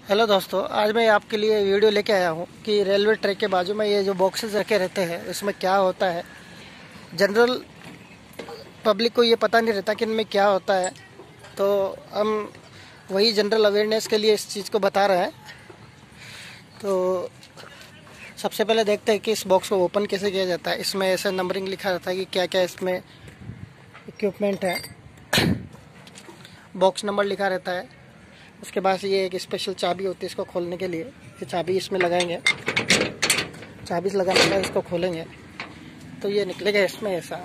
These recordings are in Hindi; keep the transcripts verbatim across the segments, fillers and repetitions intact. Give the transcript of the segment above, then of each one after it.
हेलो दोस्तों, आज मैं आपके लिए वीडियो लेके आया हूँ कि रेलवे ट्रैक के बाजू में ये जो बॉक्सेस रखे रहते हैं इसमें क्या होता है। जनरल पब्लिक को ये पता नहीं रहता कि इनमें क्या होता है, तो हम वही जनरल अवेयरनेस के लिए इस चीज़ को बता रहे हैं। तो सबसे पहले देखते हैं कि इस बॉक्स को ओपन कैसे किया जाता है। इसमें ऐसे नंबरिंग लिखा रहता है कि क्या क्या इसमें इक्विपमेंट है, बॉक्स नंबर लिखा रहता है। उसके बाद ये एक स्पेशल चाबी होती है इसको खोलने के लिए। ये चाबी इसमें लगाएंगे, चाबी से लगाने के बाद इसको खोलेंगे तो ये निकलेगा इसमें ऐसा।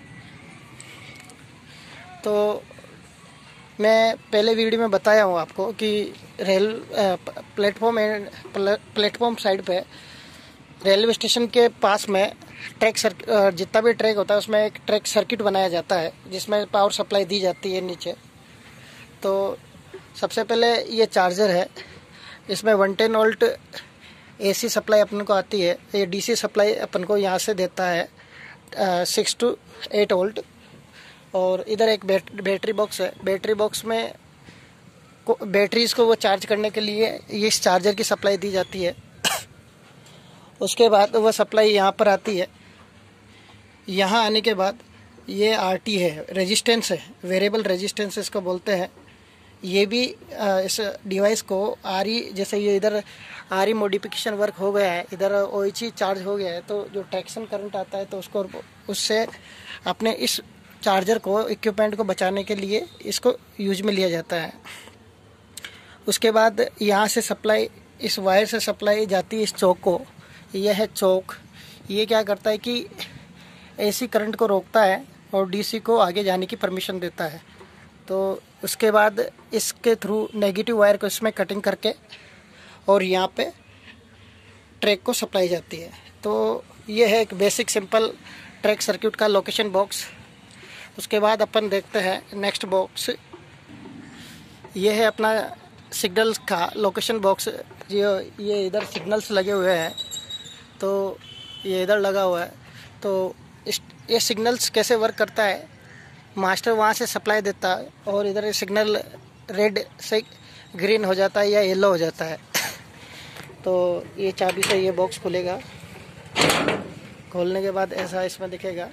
तो मैं पहले वीडियो में बताया हूँ आपको कि रेल प्लेटफॉर्म प्लेटफॉर्म साइड पे रेलवे स्टेशन के पास में ट्रैक सर्किट, जितना भी ट्रैक होता है उसमें एक ट्रैक सर्किट बनाया जाता है जिसमें पावर सप्लाई दी जाती है नीचे। तो सबसे पहले ये चार्जर है, इसमें one ten volt AC supply अपन को आती है। ये डीसी सप्लाई अपन को यहाँ से देता है सिक्स टू एट वोल्ट। और इधर एक बैट, बैटरी बॉक्स है। बैटरी बॉक्स में बैटरीज को वो चार्ज करने के लिए ये इस चार्जर की सप्लाई दी जाती है। उसके बाद वह सप्लाई यहाँ पर आती है। यहाँ आने के बाद ये आरटी है, रेजिस्टेंस है, वेरिएबल रेजिस्टेंस इसको बोलते हैं। ये भी इस डिवाइस को आरी, जैसे ये इधर आरी मॉडिफिकेशन वर्क हो गया है, इधर ओएचई चार्ज हो गया है, तो जो ट्रैक्शन करंट आता है तो उसको उससे अपने इस चार्जर को, इक्विपमेंट को बचाने के लिए इसको यूज में लिया जाता है। उसके बाद यहाँ से सप्लाई, इस वायर से सप्लाई जाती है इस चौक को। यह है चौक। ये क्या करता है कि एसी करंट को रोकता है और डीसी को आगे जाने की परमिशन देता है। तो उसके बाद इसके थ्रू नेगेटिव वायर को इसमें कटिंग करके और यहाँ पे ट्रैक को सप्लाई जाती है। तो ये है एक बेसिक सिंपल ट्रैक सर्किट का लोकेशन बॉक्स। उसके बाद अपन देखते हैं नेक्स्ट बॉक्स। ये है अपना सिग्नल्स का लोकेशन बॉक्स। जो ये इधर सिग्नल्स लगे हुए हैं, तो ये इधर लगा हुआ है। तो इस ये सिग्नल्स कैसे वर्क करता है, मास्टर वहाँ से सप्लाई देता है और इधर सिग्नल रेड से ग्रीन हो जाता है या येलो हो जाता है। तो ये चाबी से ये बॉक्स खुलेगा। खोलने के बाद ऐसा इसमें दिखेगा।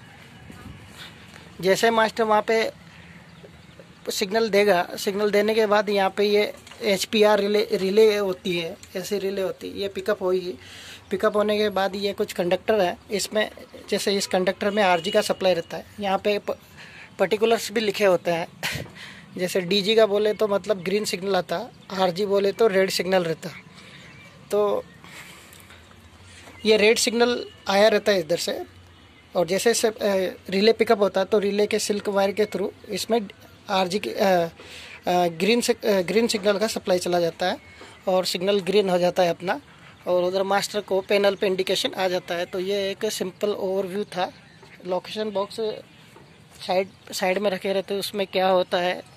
जैसे मास्टर वहाँ पे सिग्नल देगा, सिग्नल देने के बाद यहाँ पे ये H P R relay relay होती है, ऐसी रिले होती है। ये पिकअप होगी। पिकअप होने के बाद ये कुछ कंडक्टर है इसमें, जैसे इस कंडक्टर में आरजी का सप्लाई रहता है। यहाँ पे पर्टिकुलर्स भी लिखे होते हैं। जैसे डीजी का बोले तो मतलब ग्रीन सिग्नल आता, आरजी बोले तो रेड सिग्नल रहता। तो ये रेड सिग्नल आया रहता है इधर से, और जैसे से रिले पिकअप होता है तो रिले के सिल्क वायर के थ्रू इसमें आरजी की ग्रीन से ग्रीन सिग्नल का सप्लाई चला जाता है और सिग्नल ग्रीन हो जाता है अपना, और उधर मास्टर को पैनल पे इंडिकेशन आ जाता है। तो ये एक सिंपल ओवरव्यू था। लोकेशन बॉक्स साइड साइड में रखे रहते हैं, उसमें क्या होता है